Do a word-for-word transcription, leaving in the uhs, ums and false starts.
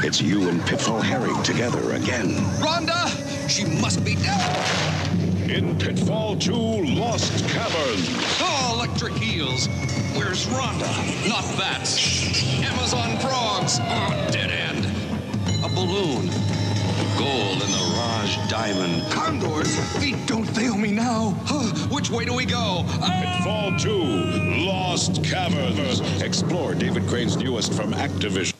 It's you and Pitfall herring together again. Rhonda! She must be dead! In Pitfall two, Lost Caverns. Oh, electric heels. Where's Rhonda? Not bats. Amazon frogs. Oh, dead end. A balloon. Gold in the Raj diamond. Condors? Feet don't fail me now. Which way do we go? Pitfall two, Lost Caverns. Explore David Crane's newest from Activision.